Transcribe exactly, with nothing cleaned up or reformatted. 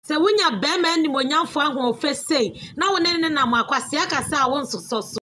Se wunya bema ni monyamfo ahofe sei na wone ne na makwase akasa a won soso